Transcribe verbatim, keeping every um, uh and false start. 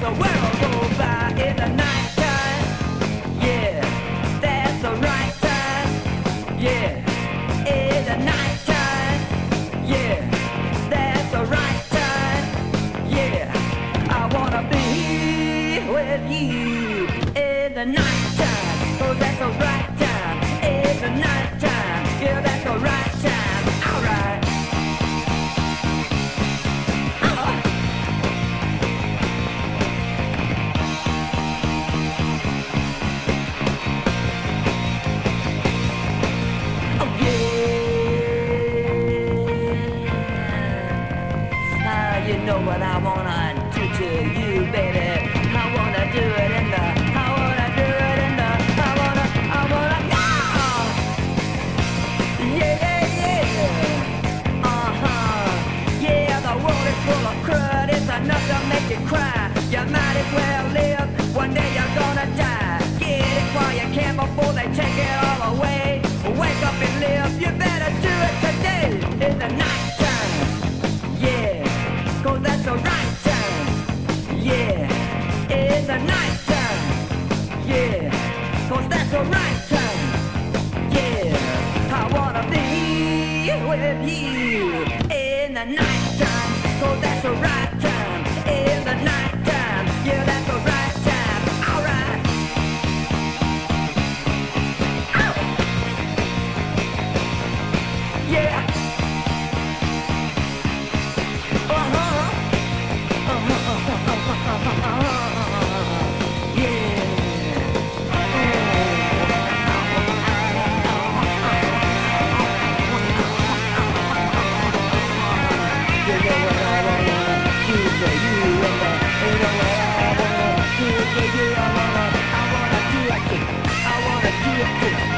the world go by in the night time. Yeah, that's the right time. Yeah, in the night time. Yeah, that's the right time. Yeah, I wanna be with you in the night time. Oh, that's the right time. In the night time. Yeah, that's the right time. Alright. You know what I wanna do to you, baby. I wanna do it in the, I wanna do it in the, I wanna, I wanna, yeah, yeah, yeah, uh-huh, yeah, the world is full of crud, it's enough to make you cry, you might as well live, one day you're gonna die, get it while you can before they take it all away, wake up and live, you better do it today, in the night time, yeah. Cause that's the right time, yeah, in the night time, yeah, cause that's the right time, yeah, I wanna be with you in the night time, cause that's the right time, in the night time, yeah, that's the right time, alright. Yeah. I wanna do it,